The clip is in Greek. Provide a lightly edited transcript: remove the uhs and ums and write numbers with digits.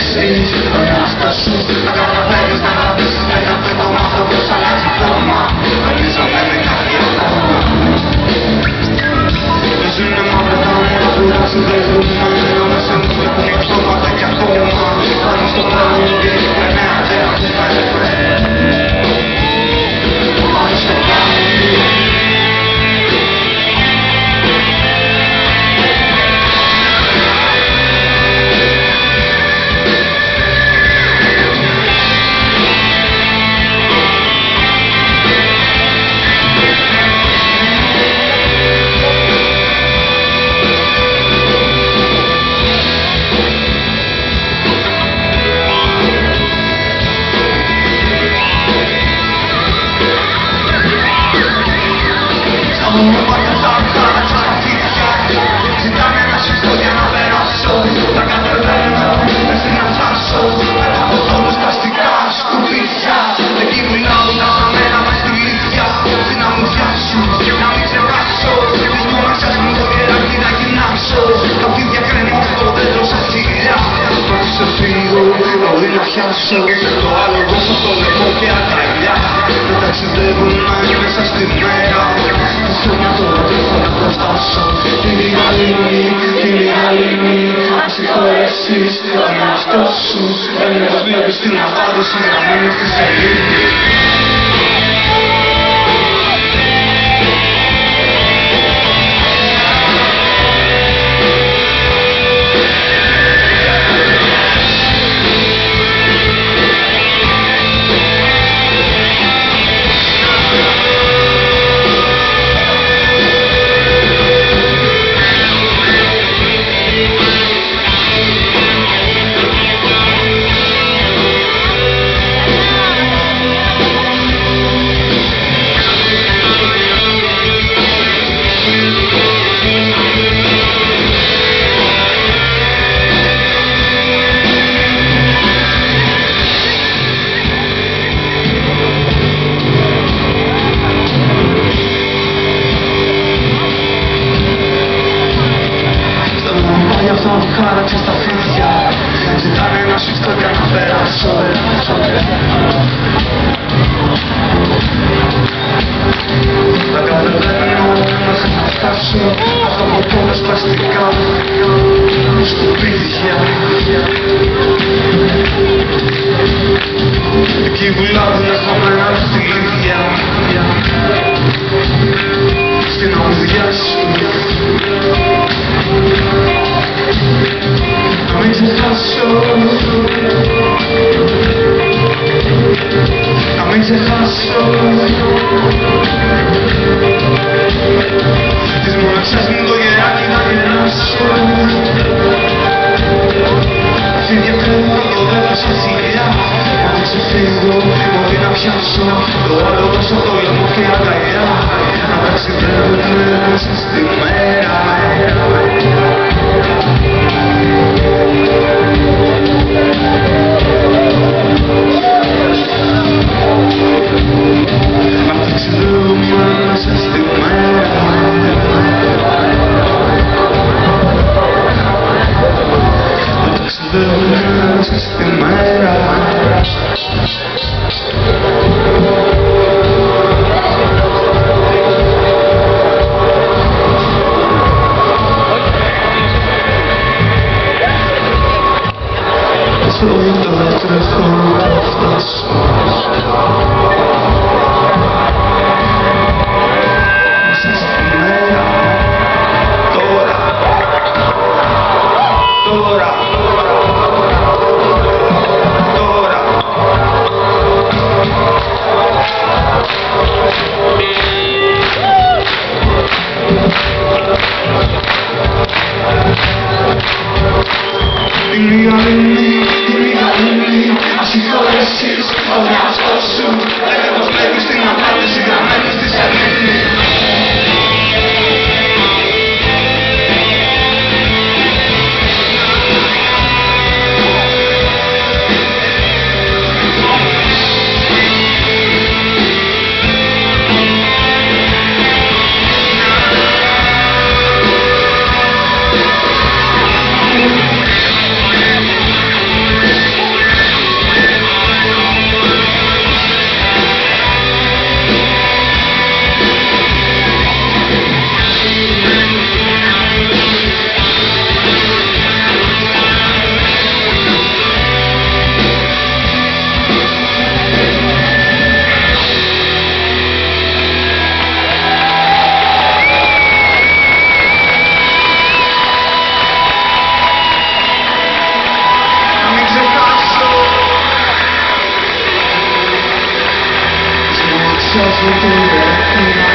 συγχωρέσεις τον εαυτό σου. Να καταφέρεις να αγαπήσεις ένα πέτωμα, το πώς αλλάζει φόρμα. Ελίζομαι με κάτι ακόμα. Δεν είναι μαύρα τα όνειρα που ταξιδεύουμε. Ενώ μέσα μου έχουν οι αυτόματα κι ακόμα. Πάνω στο τραγούδι, νέα ιδέα που θα έφερε. Πάνω στο τραγούδι. Ζητάνε να σηκώ για να περάσω. Τα κατεβαίνω, μέχρι να φτάσω. Πέρα από τόλους τα αστικά σκουπίδια. Εκεί μιλάω τα χαμένα μας στη λύθια. Στην αμμουδιά σου, να μην ξεχάσω. Της μοναξιάς μου το γεράκι να γυμνάσω. Τα φίδια κρέμω στο δέντρο σαν θηλιά. Πριν ξεφύγω, μπορεί να πιάσω. Το άλλο δώσω στο λαιμό και αγκαλιά. Να ταξιδεύουμε μέσα στη μέρα. Τα χρόνια τώρα δεν θα τα προστάσω. Είναι η γαλήνη, είναι η γαλήνη. Να συγχωρέσεις τον εαυτό σου. Δεν είναι πως βλέπεις την απάντηση γραμμένη στη σελήνη. Χάραξε στα φίδια. Ζητάνε να σηκώ για να περάσω. Τα κατεβαίνω μέχρι να φτάσω. Αυτά από τόλες πλαστικά σκουπίδια. Εκεί βουλάβουνε χαμένα στυλίδια. Στην αμμουδιά σου. Να μην ξεχάσω. Να μην ξεχάσω. Της μοναξιάς μου το γεράκι να γεράσω. Φίδια κρέμουν το δέντρο σαν θηλιά. Να μην ξεφύγω, μπορεί να πιάσω. Το άλλο δώσω το λαιμό και αγκαλιά. Να ταξιδεύουμε μέσα στη μέρα. Είναι η γαλήνη, ας συγχωρέσεις τον εαυτό σου. Thank you.